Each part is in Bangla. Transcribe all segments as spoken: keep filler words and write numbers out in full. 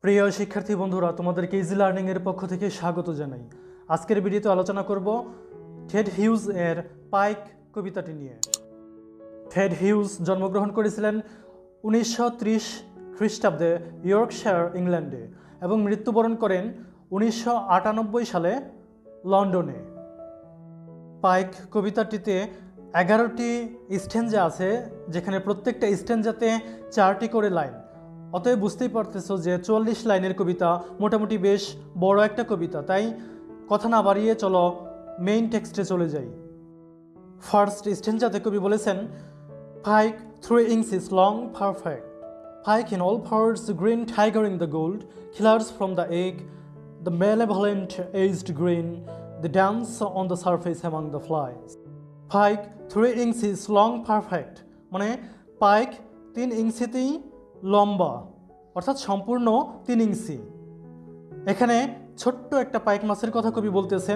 প্রিয় শিক্ষার্থী বন্ধুরা, তোমাদেরকে ইজি লার্নিং এর পক্ষ থেকে স্বাগত জানাই। আজকের ভিডিওতে আলোচনা করব টেড হিউজ এর পাইক কবিতাটি নিয়ে। টেড হিউজ জন্মগ্রহণ করেছিলেন উনিশশো ত্রিশ খ্রিস্টাব্দে ইয়র্কশায়ার, ইংল্যান্ডে এবং মৃত্যুবরণ করেন উনিশশো আটানব্বই সালে লন্ডনে। পাইক কবিতাটিতে এগারোটি স্ট্যাঞ্জা আছে, যেখানে প্রত্যেকটা স্ট্যাঞ্জাতে চারটি করে লাইন। অতএব বুঝতেই পারতেছো যে চুয়াল্লিশ লাইনের কবিতা, মোটামুটি বেশ বড় একটা কবিতা। তাই কথা না বাড়িয়ে চলো মেইন টেক্সটে চলে যাই। ফার্স্ট স্ট্যাঞ্জাতে কবি বলেছেন, pike three inches long perfect, pike in all parts green tiger in the gold, killers from the egg, the malevolent aged green, the dance on the surface among the flies. Pike three inches long perfect মানে পাইক তিন ইঞ্চিতেই লম্বা, অর্থাৎ সম্পূর্ণ তিন ইঞ্চি। এখানে ছোট্ট একটা পাইক মাছের কথা কবি বলতেছেন।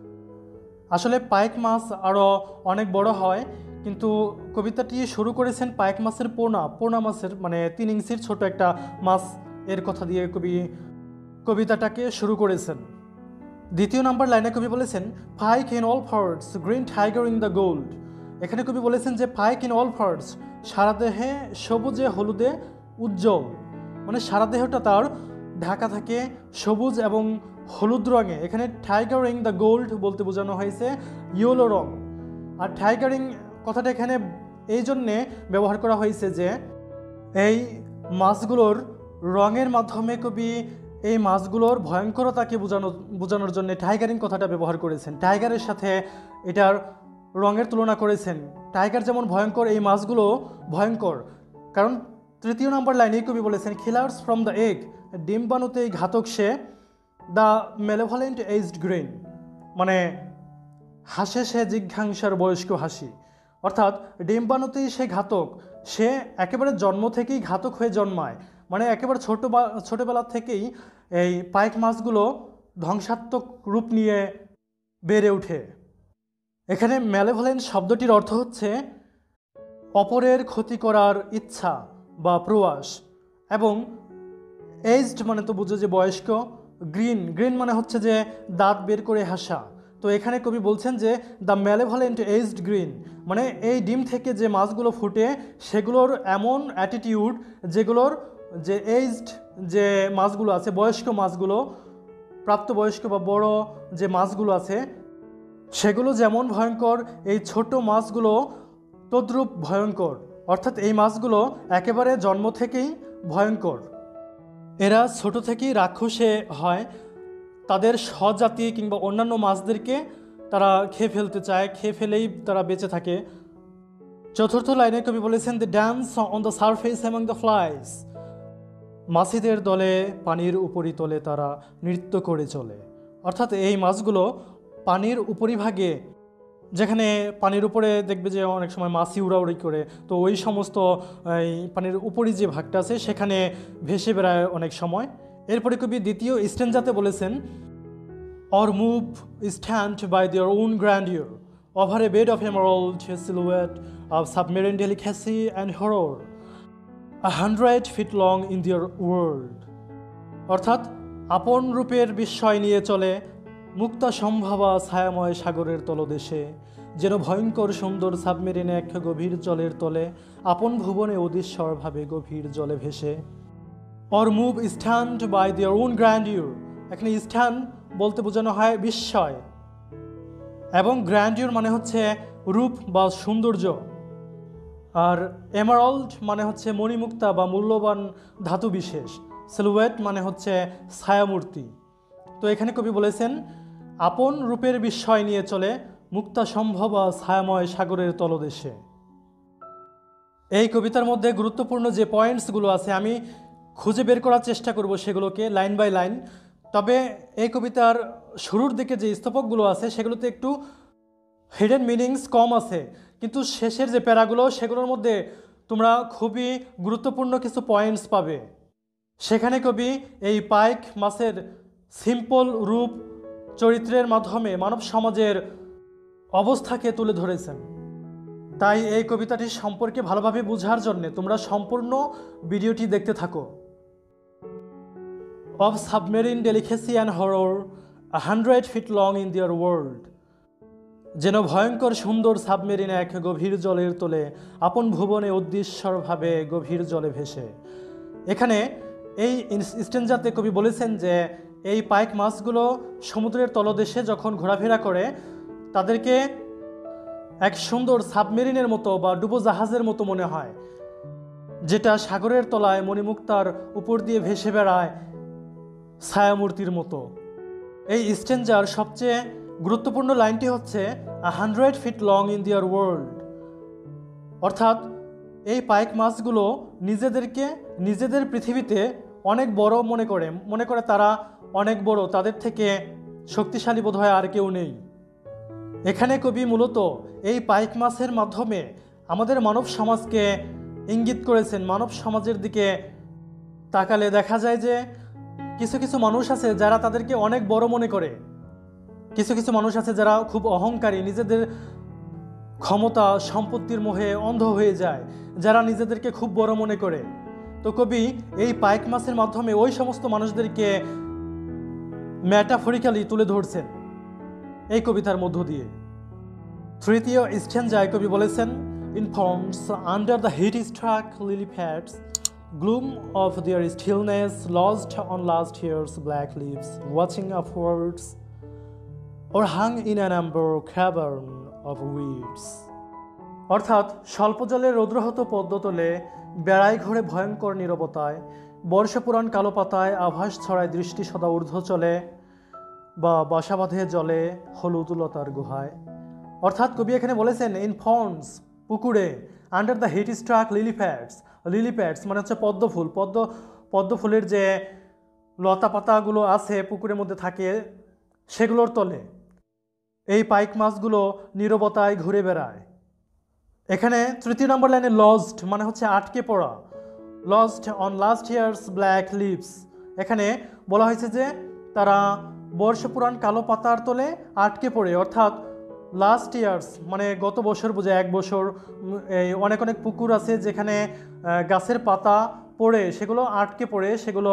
আসলে পাইক মাছ আরও অনেক বড় হয়, কিন্তু কবিতাটি শুরু করেছেন পাইক মাছের পোনা পোনা মাছের মানে তিন ইঞ্চির ছোট একটা মাছ এর কথা দিয়ে কবি কবিতাটাকে শুরু করেছেন। দ্বিতীয় নাম্বার লাইনে কবি বলেছেন, pike in all parts green tiger in the gold. এখানে কবি বলেছেন যে পাইক ইন অল parts সারা দেহে সবুজে হলুদে উজ্জ্বল, মানে সারা দেহটা তার ঢাকা থাকে সবুজ এবং হলুদ রঙে। এখানে টাইগারিং দ্য গোল্ড বলতে বোঝানো হয়েছে ইয়েলো রং। আর টাইগারিং কথাটা এখানে এই জন্যে ব্যবহার করা হয়েছে যে এই মাছগুলোর রঙের মাধ্যমে কবি এই মাছগুলোর ভয়ঙ্করতাকে বোঝানো বোঝানোর জন্য টাইগারিং কথাটা ব্যবহার করেছেন। টাইগারের সাথে এটার রঙের তুলনা করেছেন। টাইগার যেমন ভয়ঙ্কর, এই মাছগুলো ভয়ঙ্কর। কারণ তৃতীয় নম্বর লাইনেই কবি বলেছেন, কিলার্স ফ্রম দ্য এগ, ডিম্বাণুতেই ঘাতক সে, দ্য মেলেভলেন্ট এজড গ্রিন মানে হাসে সে জিজ্ঞাংসার বয়স্ক হাসি। অর্থাৎ ডিম্বাণুতেই সে ঘাতক, সে একেবারে জন্ম থেকেই ঘাতক হয়ে জন্মায়, মানে একেবারে ছোটো ছোটোবেলা থেকেই এই পাইক মাছগুলো ধ্বংসাত্মক রূপ নিয়ে বেড়ে ওঠে। এখানে ম্যালেভলেন্ট শব্দটির অর্থ হচ্ছে অপরের ক্ষতি করার ইচ্ছা বা প্রয়াস, এবং এজড মানে তো বুঝো যে বয়স্ক, গ্রিন গ্রিন মানে হচ্ছে যে দাঁত বের করে হাসা। তো এখানে কবি বলছেন যে দ্য ম্যালেভলেন্ট এজড গ্রিন মানে এই ডিম থেকে যে মাছগুলো ফুটে সেগুলোর এমন অ্যাটিটিউড, যেগুলোর যে এজড যে মাছগুলো আছে, বয়স্ক মাছগুলো, প্রাপ্তবয়স্ক বা বড় যে মাছগুলো আছে সেগুলো যেমন ভয়ঙ্কর, এই ছোট মাছগুলো তদ্রূপ ভয়ঙ্কর। অর্থাৎ এই মাছগুলো একেবারে জন্ম থেকেই ভয়ঙ্কর। এরা ছোট থেকেই রাক্ষসে হয়, তাদের স্বজাতি কিংবা অন্যান্য মাছদেরকে তারা খেয়ে ফেলতে চায়, খেয়ে ফেলেই তারা বেঁচে থাকে। চতুর্থ লাইনে কবি বলেছেন, the dance on the surface among the flies, মাছিদের দলে পানির উপরিতলে তারা নৃত্য করে চলে। অর্থাৎ এই মাছগুলো পানির উপরিভাগে, যেখানে পানির উপরে দেখবে যে অনেক সময় মাছি উড়াউড়ি করে, তো ওই সমস্ত এই পানির উপরি যে ভাগটা আছে সেখানে ভেসে বেড়ায় অনেক সময়। এরপরে কবি দ্বিতীয় স্ট্যাঞ্জাতে বলেছেন, or move stand by their own grandeur over a bed of emerald silhouette of submarine delicacy and horror a hundred feet long in their world. অর্থাৎ আপন রূপের বিস্ময় নিয়ে চলে মুক্তা সম্ভাবা ছায়াময় সাগরের তলদেশে, যেন ভয়ঙ্কর সুন্দর সাবমেরিনে এক গভীর জলের তলে আপন ভুবনে অদৃশ্যরভাবে গভীর জলে ভেসে। Or move stand by their own grandeur, এখানে স্ট্যান্ড বলতে বোঝানো হয় বিস্ময়, এবং গ্র্যান্ডিওর মানে হচ্ছে রূপ বা সৌন্দর্য, আর এমারাল্ড মানে হচ্ছে মণিমুক্তা বা মূল্যবান ধাতু বিশেষ, সিলুয়েট মানে হচ্ছে ছায়ামূর্তি। তো এখানে কবি বলেছেন, আপন রূপের বিস্ময় নিয়ে চলে মুক্তা সম্ভব ছায়াময় সাগরের তলদেশে। এই কবিতার মধ্যে গুরুত্বপূর্ণ যে পয়েন্টসগুলো আছে আমি খুঁজে বের করার চেষ্টা করব সেগুলোকে লাইন বাই লাইন। তবে এই কবিতার শুরুর দিকে যে স্তবকগুলো আছে সেগুলোতে একটু হিডেন মিনিংস কম আছে, কিন্তু শেষের যে প্যারাগুলো সেগুলোর মধ্যে তোমরা খুবই গুরুত্বপূর্ণ কিছু পয়েন্টস পাবে। সেখানে কবি এই পাইক মাছের সিম্পল রূপ চরিত্রের মাধ্যমে মানব সমাজের অবস্থাকে তুলে ধরেছেন। তাই এই কবিতাটি সম্পর্কে ভালোভাবে বোঝার জন্য তোমরা সম্পূর্ণ ভিডিওটি দেখতে থাকো। of submarine delicacy and horror, a hundred feet long in their world. যেন ভয়ঙ্কর সুন্দর সাবমেরিন এক গভীর জলের তলে আপন ভুবনে উদ্দেশ্যরভাবে গভীর জলে ভেসে। এখানে এই স্টেঞ্জাতে কবি বলেছেন যে এই পাইক মাছগুলো সমুদ্রের তলদেশে যখন ঘোরাফেরা করে তাদেরকে এক সুন্দর সাবমেরিনের মতো বা ডুবোজাহাজের মতো মনে হয়, যেটা সাগরের তলায় মণিমুক্তার উপর দিয়ে ভেসে বেড়ায় ছায়ামূর্তির মতো। এই স্টেঞ্জার সবচেয়ে গুরুত্বপূর্ণ লাইনটি হচ্ছে a hundred feet long in their world, অর্থাৎ এই পাইক মাছগুলো নিজেদেরকে নিজেদের পৃথিবীতে অনেক বড় মনে করে মনে করে তারা অনেক বড়, তাদের থেকে শক্তিশালী বোধ হয় আর কেউ নেই। এখানে কবি মূলত এই পাইক মাছের মাধ্যমে আমাদের মানব সমাজকে ইঙ্গিত করেছেন। মানব সমাজের দিকে তাকালে দেখা যায় যে কিছু কিছু মানুষ আছে যারা তাদেরকে অনেক বড় মনে করে, কিছু কিছু মানুষ আছে যারা খুব অহংকারী, নিজেদের ক্ষমতা সম্পত্তির মোহে অন্ধ হয়ে যায়, যারা নিজেদেরকে খুব বড় মনে করে। তো কবি এই পাইক মাছের মাধ্যমে ওই সমস্ত মানুষদেরকে ম্যাটাফরিক্যালি তুলে ধরছেন এই কবিতার মধ্য দিয়ে। তৃতীয় স্ট্যাঞ্জায় কবি বলেছেন, in forms under the heat struck lily pads gloom of their stillness lost on last year's black leaves watching upwards or hung in an amber cavern of weeds. অর্থাৎ স্বল্প জলের রৌদ্রহত পদ্মতলে বেড়াই ঘরে ভয়ঙ্কর নীরবতায় বর্ষপুরাণ কালো পাতায় আভাস ছড়ায় দৃষ্টি সদা ঊর্ধ্ব চলে বা বাসা বাঁধে জলে হলুদ লতার গুহায়। অর্থাৎ কবি এখানে বলেছেন ইন ফর্মস পুকুরে, under the heat struck lily pads, lily pads মানে হচ্ছে পদ্ম ফুল, পদ্ম পদ্ম ফুলের যে লতা পাতাগুলো আছে পুকুরের মধ্যে থাকে সেগুলোর তলে এই পাইক মাছগুলো নীরবতায় ঘুরে বেড়ায়। এখানে তৃতীয় নম্বর লাইনে লস্ট মানে হচ্ছে আটকে পড়া, lost on last years black leaves, এখানে বলা হয়েছে যে তারা বর্ষপুরাণ কালো পাতার তলে আটকে পড়ে, অর্থাৎ লাস্ট ইয়ার্স মানে গত বছর বোঝায় এক বছর। এই অনেক অনেক পুকুর আছে যেখানে গাছের পাতা পড়ে সেগুলো আটকে পড়ে সেগুলো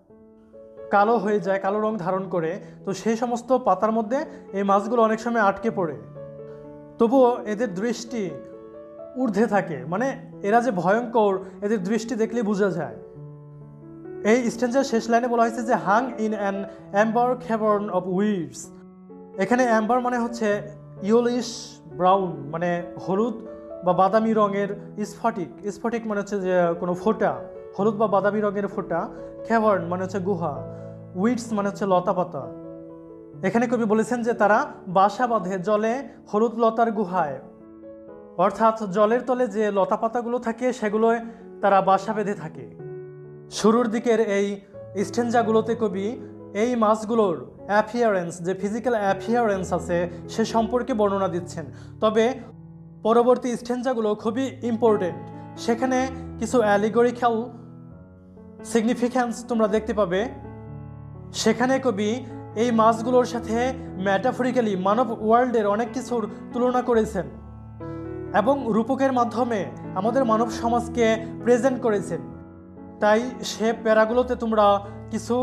কালো হয়ে যায়, কালো রং ধারণ করে। তো সেই সমস্ত পাতার মধ্যে এই মাছগুলো অনেক সময় আটকে পড়ে, তবুও এদের দৃষ্টি ঊর্ধ্বে থাকে, মানে এরা যে ভয়ঙ্কর এদের দৃষ্টি দেখলেই বোঝা যায়। এই স্ট্যাঞ্জার শেষ লাইনে বলা হয়েছে যে hung in an amber cavern of weeds, এখানে অ্যাম্বার মানে হচ্ছে ইয়েলোইশ ব্রাউন মানে হলুদ বা বাদামি রঙের, স্ফটিক, স্ফটিক মানে হচ্ছে যে কোনো ফোঁটা, হলুদ বা বাদামি রঙের ফোঁটা, ক্যাভার্ন মানে হচ্ছে গুহা, উইডস মানে হচ্ছে লতা পাতা। এখানে কবি বলেছেন যে তারা বাসা বাঁধে জলে হলুদ লতার গুহায়, অর্থাৎ জলের তলে যে লতা পাতাগুলো থাকে সেগুলোয় তারা বাসা বেঁধে থাকে। শুরুর দিকের এই স্টেঞ্জাগুলোতে কবি এই মাছগুলোর অ্যাপিয়ারেন্স, যে ফিজিক্যাল অ্যাপিয়ারেন্স আছে সে সম্পর্কে বর্ণনা দিচ্ছেন। তবে পরবর্তী স্টেঞ্জাগুলো খুবই ইম্পর্টেন্ট, সেখানে কিছু অ্যালিগরিক্যাল সিগনিফিক্যান্স তোমরা দেখতে পাবে। সেখানে কবি এই মাছগুলোর সাথে ম্যাটাফরিক্যালি মানব ওয়ার্ল্ডের অনেক কিছুর তুলনা করেছেন এবং রূপকের মাধ্যমে আমাদের মানব সমাজকে প্রেজেন্ট করেছেন। তাই সে প্যারাগুলোতে তোমরা কিছু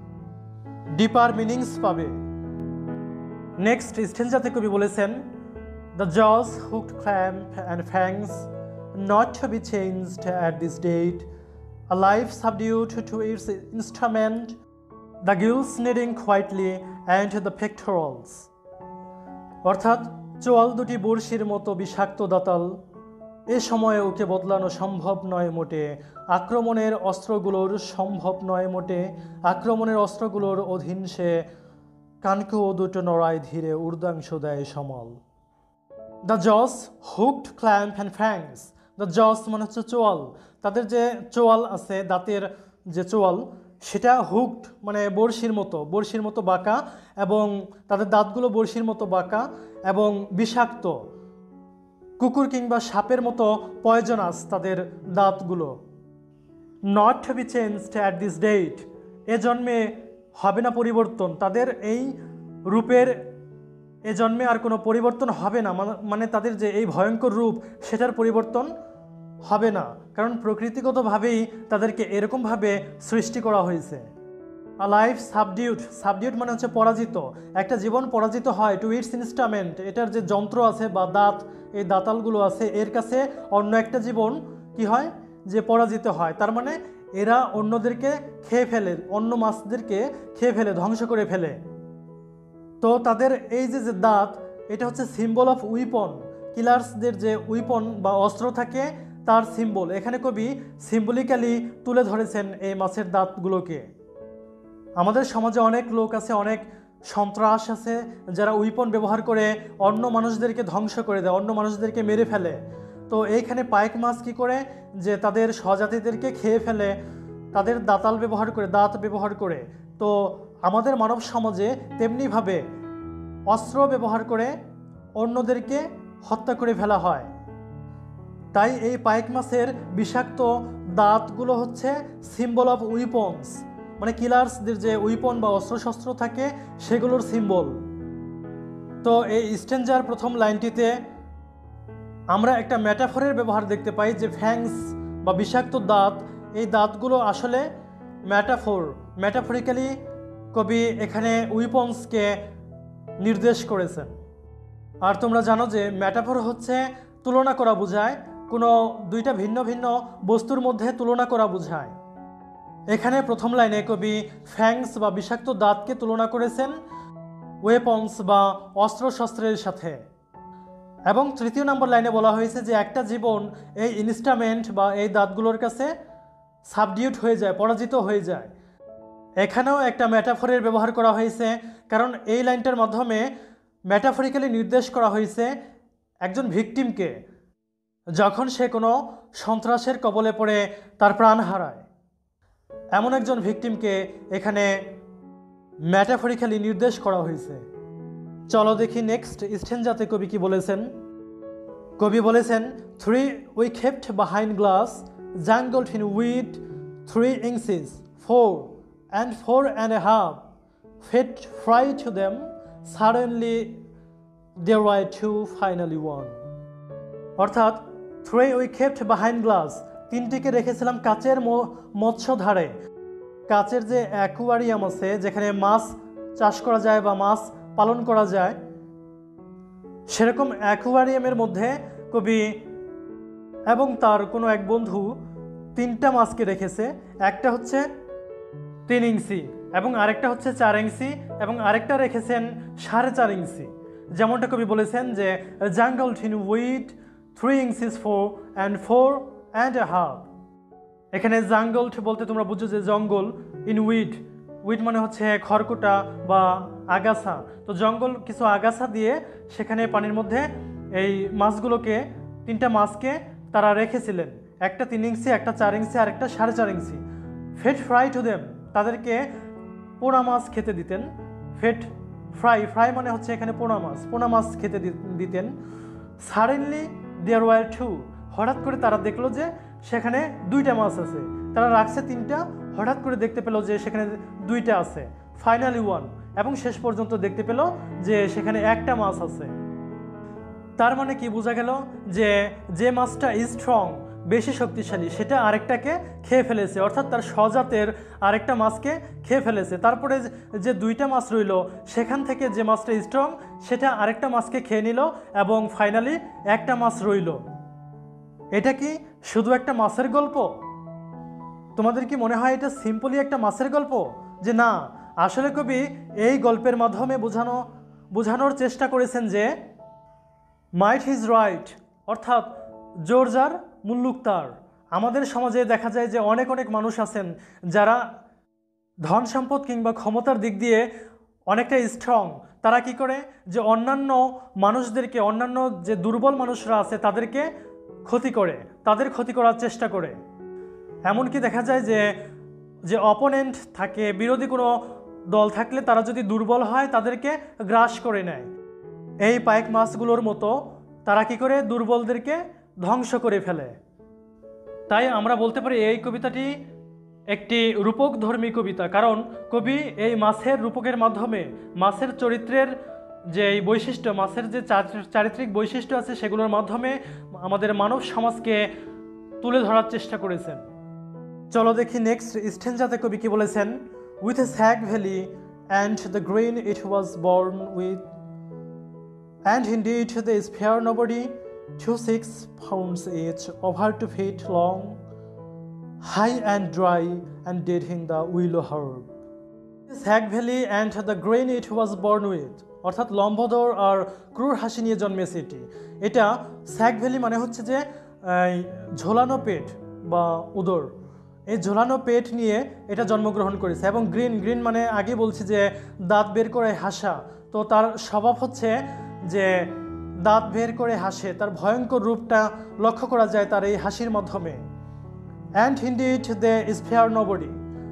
ডিপার মিনিংস পাবে। নেক্সট স্টেঞ্জাতে কবি বলেছেন, the jaws hooked clamp and fangs not to be changed at this date, a life subdued to its instrument, the gills kneading quietly and the pectorals. অর্থাৎ চোয়াল দুটি বড়শির মতো বিষাক্ত দাতাল, এ সময়ে ওকে বদলানো সম্ভব নয় মোটে, আক্রমণের অস্ত্রগুলোর সম্ভব নয় মোটে, আক্রমণের অস্ত্রগুলোর অধীন সে, কানকেও দুটো নড়ায় ধীরে ঊর্ধ্বাংশ দেয় সমল। The jaws hooked clamp and fangs, the jaws মানে হচ্ছে চোয়াল, তাদের যে চোয়াল আছে দাঁতের যে চোয়াল সেটা হুকড মানে বড়শির মতো, বড়শির মতো বাঁকা, এবং তাদের দাঁতগুলো বড়শির মতো বাঁকা এবং বিষাক্ত, কুকুর কিংবা সাপের মতো পয়জনাস তাদের দাঁতগুলো। Not to be changed at this date, এ জন্মে হবে না পরিবর্তন, তাদের এই রূপের এ জন্মে আর কোনো পরিবর্তন হবে না, মানে তাদের যে এই ভয়ঙ্কর রূপ সেটার পরিবর্তন হবে না, কারণ প্রকৃতিগতভাবেই তাদেরকে এরকমভাবে সৃষ্টি করা হয়েছে। আ লাইফ সাবডিউট, সাবডিউট মানে হচ্ছে পরাজিত। একটা জীবন পরাজিত হয় টু ইটস ইনস্ট্রুমেন্ট, এটার যে যন্ত্র আছে বা দাঁত, এই দাঁতালগুলো আছে, এর কাছে অন্য একটা জীবন কি হয়, যে পরাজিত হয়। তার মানে এরা অন্যদেরকে খেয়ে ফেলে, অন্য মাছদেরকে খেয়ে ফেলে, ধ্বংস করে ফেলে। তো তাদের এই যে যে দাঁত, এটা হচ্ছে সিম্বল অফ উইপন। কিলার্সদের যে উইপন বা অস্ত্র থাকে তার সিম্বল। এখানে কবি সিম্বলিক্যালি তুলে ধরেছেন এই মাছের দাঁতগুলোকে। আমাদের সমাজে অনেক লোক আছে, অনেক সন্ত্রাস আছে, যারা উইপন ব্যবহার করে অন্য মানুষদেরকে ধ্বংস করে দেয়, অন্য মানুষদেরকে মেরে ফেলে। তো এইখানে পাইক মাছ কী করে, যে তাদের স্বজাতিদেরকে খেয়ে ফেলে, তাদের দাঁতাল ব্যবহার করে, দাঁত ব্যবহার করে। তো আমাদের মানব সমাজে তেমনিভাবে অস্ত্র ব্যবহার করে অন্যদেরকে হত্যা করে ফেলা হয়। তাই এই পাইক মাছের বিষাক্ত দাঁতগুলো হচ্ছে সিম্বল অফ উইপন্স, মানে কিলার্সদের যে উইপন বা অস্ত্রশস্ত্র থাকে সেগুলোর সিম্বল। তো এই স্ট্রেঞ্জার প্রথম লাইনটিতে আমরা একটা ম্যাটাফরের ব্যবহার দেখতে পাই, যে ফ্যাংস বা বিষাক্ত দাঁত, এই দাঁতগুলো আসলে ম্যাটাফোর। ম্যাটাফরিক্যালি কবি এখানে উইপন্সকে নির্দেশ করেছেন। আর তোমরা জানো যে ম্যাটাফর হচ্ছে তুলনা করা বোঝায়, কোনো দুইটা ভিন্ন ভিন্ন বস্তুর মধ্যে তুলনা করা বোঝায়। এখানে প্রথম লাইনে কবি ফ্যাংস বা বিষাক্ত দাঁতকে তুলনা করেছেন ওয়েপন্স বা অস্ত্রশস্ত্রের সাথে। এবং তৃতীয় নম্বর লাইনে বলা হয়েছে যে একটা জীবন এই ইনস্ট্রুমেন্ট বা এই দাঁতগুলোর কাছে সাবডিউট হয়ে যায়, পরাজিত হয়ে যায়। এখানেও একটা ম্যাটাফরের ব্যবহার করা হয়েছে, কারণ এই লাইনটার মাধ্যমে ম্যাটাফরিক্যালি নির্দেশ করা হয়েছে একজন ভিকটিমকে, যখন সে কোনো সন্ত্রাসের কবলে পড়ে তার প্রাণ হারায়। এমন একজন ভিকটিমকে এখানে ম্যাটাফরিক্যালি নির্দেশ করা হয়েছে। চলো দেখি নেক্সট স্ট্যাঞ্জাতে কবি কি বলেছেন। কবি বলেছেন, three we kept behind glass jungled in weed three inches four and four and a half fed fry to them suddenly there were two finally one. অর্থাৎ three we kept behind glass, তিনটিকে রেখেছিলাম কাচের মৎস্যধারে। কাচের যে অ্যাকুয়ারিয়াম আছে, যেখানে মাছ চাষ করা যায় বা মাছ পালন করা যায়, সেরকম অ্যাকুয়ারিয়ামের মধ্যে কবি এবং তার কোনো এক বন্ধু তিনটা মাছকে রেখেছে। একটা হচ্ছে তিন ইঞ্চি এবং আরেকটা হচ্ছে চার ইঞ্চি এবং আরেকটা রেখেছেন সাড়ে চার ইঞ্চি। যেমনটা কবি বলেছেন যে jungle in weed three inches four and four and a half. এখানে জাঙ্গল বলতে তোমরা বুঝো যে জঙ্গল, ইন উইড, উইড মানে হচ্ছে খড়কুটা বা আগাছা। তো জঙ্গল কিছু আগাছা দিয়ে সেখানে পানির মধ্যে এই মাছগুলোকে, তিনটা মাছকে তারা রেখেছিলেন, একটা তিন ইঞ্চি, একটা চার ইঞ্চি আর একটা সাড়ে চার inch. Fed fry to them, তাদেরকে পোনা মাছ খেতে দিতেন। ফেড ফ্রাই, ফ্রাই মানে হচ্ছে এখানে পোনা মাছ, পোনা মাছ খেতে দিতেন। সাডেনলি দেয়ার ওয়ার টু, হঠাৎ করে তারা দেখলো যে সেখানে দুইটা মাছ আছে। তারা রাখছে তিনটা, হঠাৎ করে দেখতে পেলো যে সেখানে দুইটা আছে। ফাইনালি ওয়ান, এবং শেষ পর্যন্ত দেখতে পেলো যে সেখানে একটা মাছ আছে। তার মানে কি বোঝা গেল, যে যে মাছটা স্ট্রং, বেশি শক্তিশালী, সেটা আরেকটাকে খেয়ে ফেলেছে, অর্থাৎ তার স্বজাতের আরেকটা মাছকে খেয়ে ফেলেছে। তারপরে যে দুইটা মাছ রইল, সেখান থেকে যে মাছটা স্ট্রং সেটা আরেকটা মাছকে খেয়ে নিল এবং ফাইনালি একটা মাছ রইল। এটা কি শুধু একটা মাছের গল্প? তোমাদের কি মনে হয় এটা সিম্পলি একটা মাছের গল্প? যে না, আসলে কবি এই গল্পের মাধ্যমে বোঝানো বোঝানোর চেষ্টা করেছেন যে মাইট ইজ রাইট, অর্থাৎ জোর যার মুল্লুক তার। আমাদের সমাজে দেখা যায় যে অনেক অনেক মানুষ আছেন যারা ধন সম্পদ কিংবা ক্ষমতার দিক দিয়ে অনেকটা স্ট্রং। তারা কি করে, যে অন্যান্য মানুষদেরকে, অন্যান্য যে দুর্বল মানুষরা আছে তাদেরকে ক্ষতি করে, তাদের ক্ষতি করার চেষ্টা করে। এমনকি দেখা যায় যে যে অপোনেন্ট থাকে, বিরোধী কোনো দল থাকলে তারা যদি দুর্বল হয় তাদেরকে গ্রাস করে নেয়। এই পাইক মাছগুলোর মতো তারা কি করে, দুর্বলদেরকে ধ্বংস করে ফেলে। তাই আমরা বলতে পারি এই কবিতাটি একটি রূপকধর্মী কবিতা, কারণ কবি এই মাছের রূপকের মাধ্যমে মাছের চরিত্রের যে এই বৈশিষ্ট্য, মাছের যে চারিত্রিক বৈশিষ্ট্য আছে সেগুলোর মাধ্যমে আমাদের মানব সমাজকে তুলে ধরার চেষ্টা করেছেন। চলো দেখি নেক্সট স্ট্যাঞ্জাতে কবি কি বলেছেন। with a sag valley and the green it was born with, and indeed they spare nobody, two six pounds each, over two feet long, high and dry, and dead in the willow herb. Sag belly and the grin it was born with, অর্থাৎ লম্বদর আর ক্রুর হাসি নিয়ে জন্মেছে এটি। এটা স্যাগ ভ্যালি মানে হচ্ছে যে ঝোলানো পেট বা উদর, এই ঝোলানো পেট নিয়ে এটা জন্মগ্রহণ করেছে। এবং গ্রিন গ্রিন মানে আগে বলছি যে দাঁত বের করে হাসা, তো তার স্বভাব হচ্ছে যে দাঁত বের করে হাসে, তার ভয়ঙ্কর রূপটা লক্ষ্য করা যায় তার এই হাসির মাধ্যমে। And indeed they spare nobody,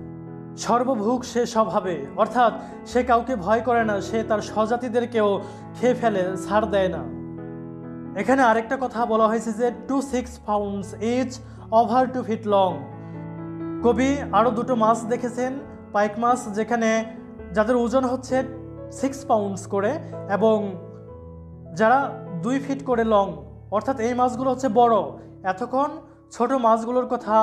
সর্বভুক সে স্বভাবে, অর্থাৎ সে কাউকে ভয় করে না, সে তার স্বজাতিদেরকেও খেয়ে ফেলে, ছাড় দেয় না। এখানে আরেকটা কথা বলা হয়েছে যে two six pounds each, over two feet long. কবি আরও দুটো মাছ দেখেছেন, পাইক মাছ, যেখানে যাদের ওজন হচ্ছে সিক্স পাউন্ডস করে এবং যারা দুই ফিট করে লং, অর্থাৎ এই মাছগুলো হচ্ছে বড়। এতক্ষণ ছোট মাছগুলোর কথা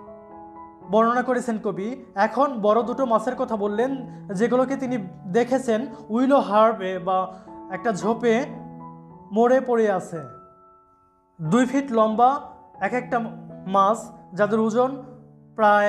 বর্ণনা করেছেন কবি, এখন বড় দুটো মাছের কথা বললেন যেগুলোকে তিনি দেখেছেন উইলো হার্বে বা একটা ঝোপে মরে পড়ে আছে। দুই ফিট লম্বা এক একটা মাছ, যাদের ওজন প্রায়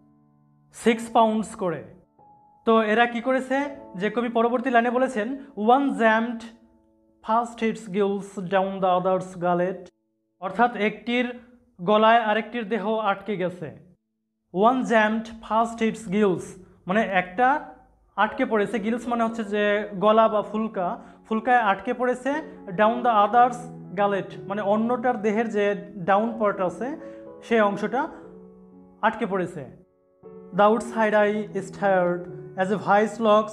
সিক্স পাউন্ডস করে। তো এরা কি করেছে, যে কবি পরবর্তী লাইনে বলেছেন one jammed first its gills down the other's gullet, অর্থাৎ একটির গলায় আরেকটির দেহ আটকে গেছে। One jammed first its gills মানে একটা আটকে পড়েছে, গিলস মানে হচ্ছে যে গলা বা ফুলকা, ফুলকায় আটকে পড়েছে। ডাউন দ্য আদার্স গালেট মানে অন্যটার দেহের যে ডাউন পার্ট আছে সেই অংশটা আটকে পড়েছে। The outside eye stared as a vice locks,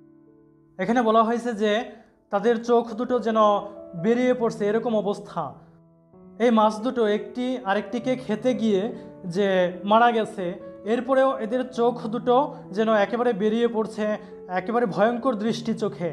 এখানে বলা হয়েছে যে তাদের চোখ দুটো যেন বেরিয়ে পড়ছে, এরকম অবস্থা। এই মাছ দুটো একটি আরেকটিকে খেতে গিয়ে যে মারা গেছে, এরপরেও এদের চোখ দুটো যেন একেবারে বেরিয়ে পড়ছে, একেবারে ভয়ঙ্কর দৃষ্টি চোখে,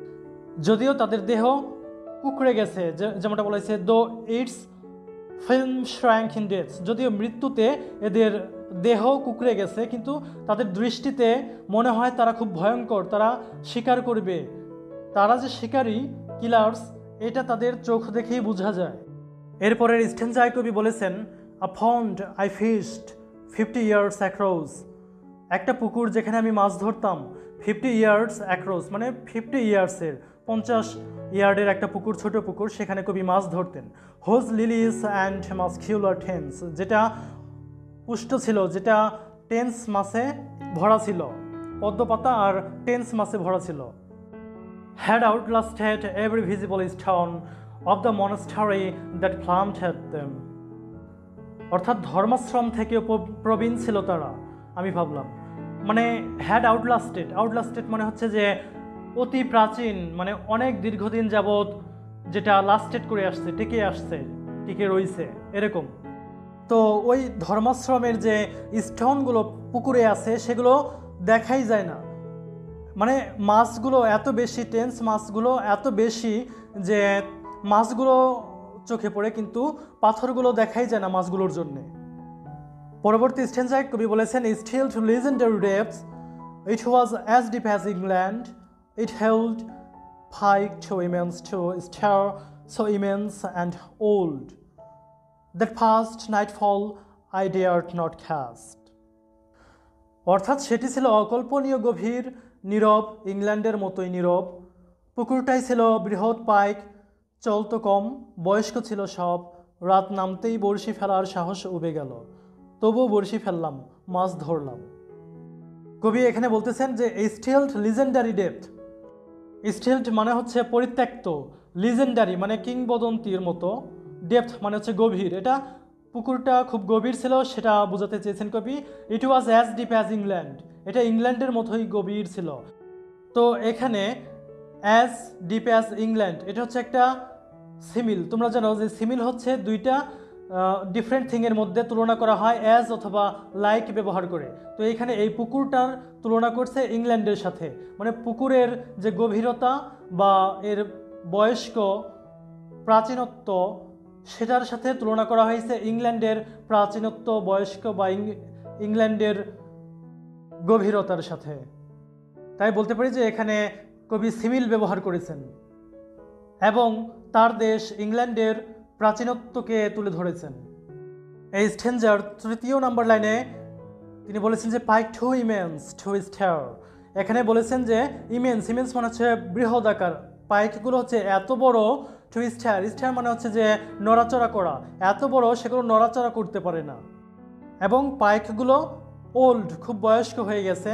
যদিও তাদের দেহ কুকড়ে গেছে, যেমনটা বলা হয়েছে though its film shrank in death, যদিও মৃত্যুতে এদের দেহ কুকড়ে গেছে, কিন্তু তাদের দৃষ্টিতে মনে হয় তারা খুব ভয়ঙ্কর, তারা শিকার করবে, তারা যে শিকারী কিলার্স, এটা তাদের চোখ দেখেই বোঝা যায়। এরপরের স্টেঞ্জায় কবি বলেছেন a pond I fished fifty yards across, একটা পুকুর যেখানে আমি মাছ ধরতাম, ফিফটি ইয়ার্স অ্যাক্রস মানে ফিফটি ইয়ার্সের পঞ্চাশ ইয়ার্ডের একটা পুকুর, ছোট পুকুর, সেখানে কবি মাছ ধরতেন। Whose lilies and muscular tench, যেটা পুষ্ট ছিল, যেটা টেন্স মাছে ভরা ছিল, পদ্মপাতা আর টেন্স মাছে ভরা ছিল। had outlasted every visible stone of the monastery that planted them, অর্থাৎ ধর্মাশ্রম থেকে প্রবীণ ছিল তারা। আমি ভাবলাম মানে হ্যাড আউটলাস্টেড, আউটলাস্টেড মানে হচ্ছে যে অতি প্রাচীন, মানে অনেক দীর্ঘদিন যাবৎ যেটা লাস্টেড করে আসছে, টিকে আসছে, টিকে রয়েছে, এরকম। তো ওই ধর্মাশ্রমের যে স্টোনগুলো পুকুরে আছে সেগুলো দেখাই যায় না, মানে মাছগুলো এত বেশি, টেন্স মাছগুলো এত বেশি যে মাছগুলো চোখে পড়ে, কিন্তু পাথরগুলো দেখাই যায় না মাছগুলোর জন্যে। পরবর্তী স্টেঞ্জায় কবি বলেছেন still to legendary depths it was as deep as England, it held pike to immense to star so immense and old that past nightfall I dared not cast, অর্থাৎ সেটি ছিল অকল্পনীয় গভীর, নীরব, ইংল্যান্ডের মতোই নীরব। পুকুরটাই ছিল বৃহৎ পাইক, চলতো কম, বয়স্ক ছিল সব। রাত নামতেই বড়শি ফেলার সাহস উবে গেল, তবুও বড়শি ফেললাম, মাছ ধরলাম। কবি এখানে বলতেছেন যে স্টিলড লিজেন্ডারি ডেপথ, স্টিলড মানে হচ্ছে পরিত্যক্ত, লিজেন্ডারি মানে কিংবদন্তির মতো, ডেপথ মানে হচ্ছে গভীর। এটা পুকুরটা খুব গভীর ছিল সেটা বোঝাতে চেয়েছেন কবি। It was as deep as England, এটা ইংল্যান্ডের মতোই গভীর ছিল। তো এখানে অ্যাজ ডিপ অ্যাজ ইংল্যান্ড এটা হচ্ছে একটা সিমিল। তোমরা জানো যে সিমিল হচ্ছে দুইটা ডিফারেন্ট থিংয়ের মধ্যে তুলনা করা হয় অ্যাজ অথবা লাইক ব্যবহার করে। তো এইখানে এই পুকুরটার তুলনা করছে ইংল্যান্ডের সাথে, মানে পুকুরের যে গভীরতা বা এর বয়স্ক প্রাচীনত্ব সেটার সাথে তুলনা করা হয়েছে ইংল্যান্ডের প্রাচীনত্ব, বয়স্ক বা ইংল্যান্ডের গভীরতার সাথে। তাই বলতে পারি যে এখানে কবি সিমিল ব্যবহার করেছেন এবং তার দেশ ইংল্যান্ডের প্রাচীনত্বকে তুলে ধরেছেন। এই স্ট্যাঞ্জার তৃতীয় নাম্বার লাইনে তিনি বলেছেন যে pike too immense to stir. এখানে বলেছেন যে ইমেন্স ইমেন্স মানে হচ্ছে বৃহদাকার, পাইকগুলো হচ্ছে এত বড়, টু স্টার স্টার মানে হচ্ছে যে নড়াচড়া করা, এত বড় সেগুলো নড়াচড়া করতে পারে না। এবং পাইকগুলো ওল্ড, খুব বয়স্ক হয়ে গেছে।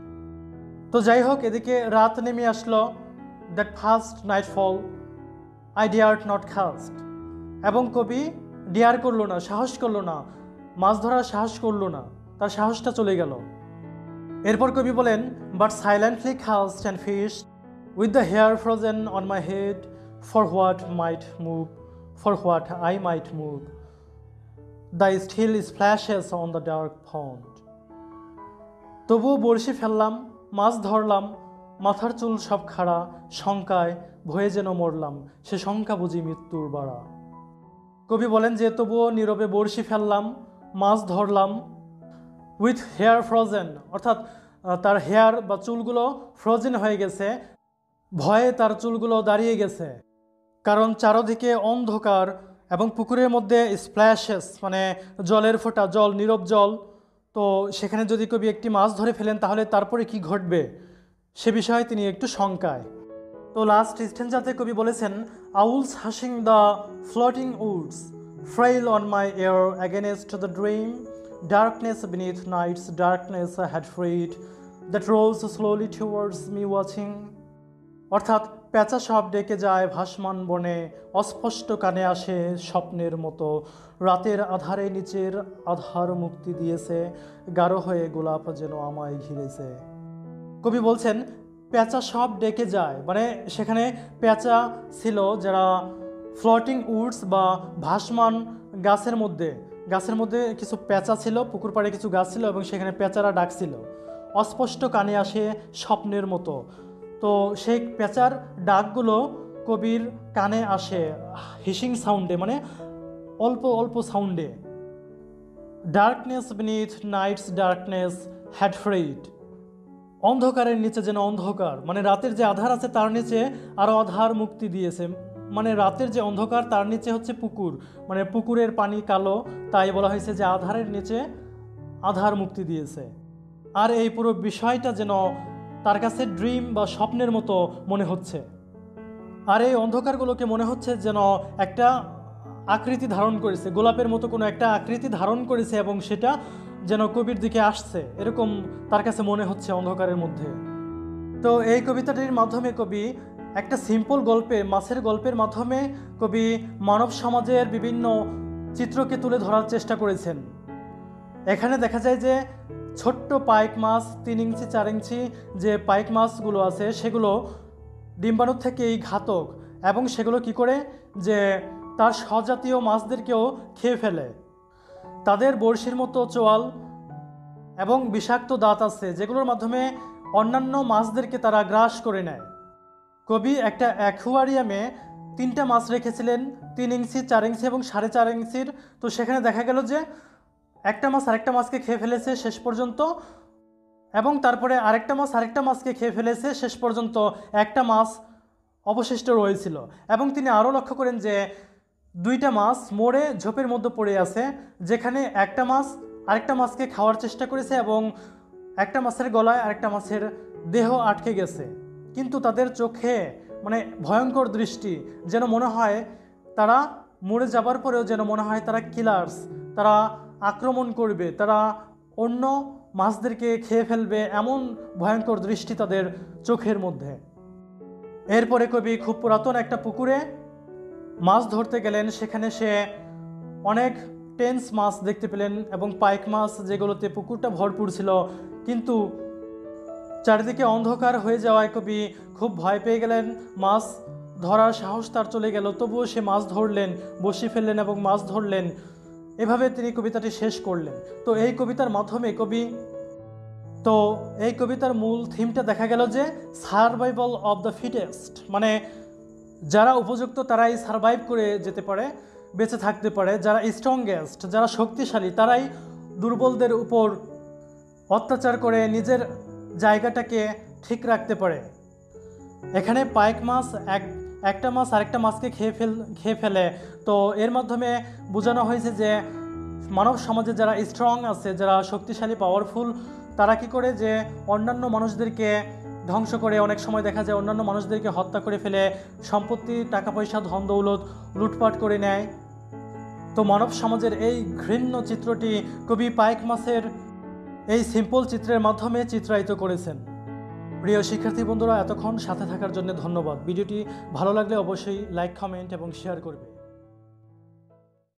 তো যাই হোক, এদিকে রাত নেমে আসলো, that first nightfall I dared not cast. এবং কবি ডিয়ার করলো না, সাহস করলো না, মাছ ধরার সাহস করলো না, তার সাহসটা চলে গেল। এরপর কবি বলেন but silently cast and fished with the hair frozen on my head for what might move for what I might move the still splashes on the dark pond. তবুও বড়শি ফেললাম, মাছ ধরলাম, মাথার চুল সব খাড়া, শঙ্কায় ভয়ে যেন মরলাম, সে শঙ্কা বুঝি মৃত্যুর বাড়া। কবি বলেন যে তবুও নীরবে বড়শি ফেললাম, মাছ ধরলাম, উইথ হেয়ার ফ্রোজেন, অর্থাৎ তার হেয়ার বা চুলগুলো ফ্রোজেন হয়ে গেছে, ভয়ে তার চুলগুলো দাঁড়িয়ে গেছে, কারণ চারদিকে অন্ধকার এবং পুকুরের মধ্যে স্প্ল্যাশেস মানে জলের ফোঁটা, জল, নীরব জল। তো সেখানে যদি কবি একটি মাছ ধরে ফেলেন তাহলে তারপরে কি ঘটবে সে বিষয়ে তিনি একটু শঙ্কায়। তো লাস্ট স্ট্যাঞ্জাতে কবি বলেছেন owls hushing the floating woods frail on my ear against the dream darkness beneath night's darkness had freed that rolls slowly towards me watching. অর্থাৎ পেঁচা সব ডেকে যায় ভাসমান বনে, অস্পষ্ট কানে আসে স্বপ্নের মতো, রাতের আধারে নিচের আধার মুক্তি দিয়েছে, গাঢ় হয়ে গোলাপ যেন আমায় ঘিরেছে। কবি বলছেন পেঁচা সব ডেকে যায়, মানে সেখানে পেঁচা ছিল যারা ফ্লোটিং উডস বা ভাসমান গাছের মধ্যে, গাছের মধ্যে কিছু পেঁচা ছিল, পুকুর পাড়ে কিছু গাছ ছিল এবং সেখানে পেঁচারা ডাকছিল, অস্পষ্ট কানে আসে স্বপ্নের মতো। তো সেই পেঁচার ডাকগুলো কবির কানে আসে হিসিং সাউন্ডে, মানে অল্প অল্প সাউন্ডে। Darkness beneath night's darkness had freed, অন্ধকারের নিচে যেন অন্ধকার, মানে রাতের যে আধার আছে তার নিচে আরও আধার মুক্তি দিয়েছে, মানে রাতের যে অন্ধকার তার নিচে হচ্ছে পুকুর, মানে পুকুরের পানি কালো, তাই বলা হয়েছে যে আধারের নিচে আধার মুক্তি দিয়েছে। আর এই পুরো বিষয়টা যেন তার কাছে ড্রিম বা স্বপ্নের মতো মনে হচ্ছে, আর এই অন্ধকারগুলোকে মনে হচ্ছে যেন একটা আকৃতি ধারণ করেছে, গোলাপের মতো কোনো একটা আকৃতি ধারণ করেছে এবং সেটা যেন কবির দিকে আসছে, এরকম তার কাছে মনে হচ্ছে অন্ধকারের মধ্যে। তো এই কবিতাটির মাধ্যমে কবি একটা সিম্পল গল্পে, মাছের গল্পের মাধ্যমে কবি মানব সমাজের বিভিন্ন চিত্রকে তুলে ধরার চেষ্টা করেছেন। এখানে দেখা যায় যে ছোট্ট পাইক মাছ, তিন ইঞ্চি চার ইঞ্চি যে পাইক মাছগুলো আছে সেগুলো ডিম্বাণুর থেকেই ঘাতক, এবং সেগুলো কি করে যে তার স্বজাতীয় মাছদেরকেও খেয়ে ফেলে। তাদের বড়শির মতো চোয়াল এবং বিষাক্ত দাঁত আছে যেগুলোর মাধ্যমে অন্যান্য মাছদেরকে তারা গ্রাস করে নেয়। কবি একটা অ্যাকুয়ারিয়ামে তিনটা মাছ রেখেছিলেন, তিন ইঞ্চি, চার ইঞ্চি এবং সাড়ে চার ইঞ্চির। তো সেখানে দেখা গেল যে একটা মাছ আরেকটা মাছকে খেয়ে ফেলেছে শেষ পর্যন্ত, এবং তারপরে আরেকটা মাছ আরেকটা মাছকে খেয়ে ফেলেছে শেষ পর্যন্ত একটা মাছ অবশিষ্ট রয়েছিল। এবং তিনি আরও লক্ষ্য করেন যে দুইটা মাছ মোড়ে ঝোপের মধ্যে পড়ে আছে, যেখানে একটা মাছ আরেকটা মাছকে খাওয়ার চেষ্টা করেছে এবং একটা মাছের গলায় আরেকটা মাছের দেহ আটকে গেছে, কিন্তু তাদের চোখে মানে ভয়ঙ্কর দৃষ্টি, যেন মনে হয় তারা মরে যাবার পরেও যেন মনে হয় তারা কিলার্স, তারা আক্রমণ করবে, তারা অন্য মাছদেরকে খেয়ে ফেলবে, এমন ভয়ঙ্কর দৃষ্টি তাদের চোখের মধ্যে। এরপরে কবি খুব পুরাতন একটা পুকুরে মাছ ধরতে গেলেন, সেখানে সে অনেক টেন্স মাছ দেখতে পেলেন এবং পাইক মাছ যেগুলোতে পুকুরটা ভরপুর ছিল, কিন্তু চারিদিকে অন্ধকার হয়ে যাওয়ায় কবি খুব ভয় পেয়ে গেলেন, মাছ ধরার সাহস তার চলে গেল। তবুও সে মাছ ধরলেন, বসি ফেললেন এবং মাছ ধরলেন। এভাবে তিনি কবিতাটি শেষ করলেন। তো এই কবিতার মাধ্যমে কবি তো এই কবিতার মূল থিমটা দেখা গেল যে সারভাইভাল অফ দ্য ফিটেস্ট, মানে যারা উপযুক্ত তারাই সারভাইভ করে যেতে পারে, বেঁচে থাকতে পারে, যারা স্ট্রংগেস্ট, যারা শক্তিশালী তারাই দুর্বলদের উপর অত্যাচার করে নিজের জায়গাটাকে ঠিক রাখতে পারে। এখানে পাইক মাছ এক একটা মাছ আরেকটা মাছকে খেয়ে ফেল খেয়ে ফেলে। তো এর মাধ্যমে বোঝানো হয়েছে যে মানব সমাজে যারা স্ট্রং আছে, যারা শক্তিশালী পাওয়ারফুল, তারা কি করে যে অন্যান্য মানুষদেরকে ধ্বংস করে, অনেক সময় দেখা যায় অন্যান্য মানুষদেরকে হত্যা করে ফেলে, সম্পত্তি, টাকা পয়সা, ধন দৌলত লুটপাট করে নেয়। তো মানব সমাজের এই ঘৃণ্য চিত্রটি কবি পাইক মাছের এই সিম্পল চিত্রের মাধ্যমে চিত্রায়িত করেছেন। প্রিয় শিক্ষার্থী বন্ধুরা, এতক্ষণ সাথে থাকার জন্য ধন্যবাদ। ভিডিওটি ভালো লাগলে অবশ্যই লাইক, কমেন্ট এবং শেয়ার করবে।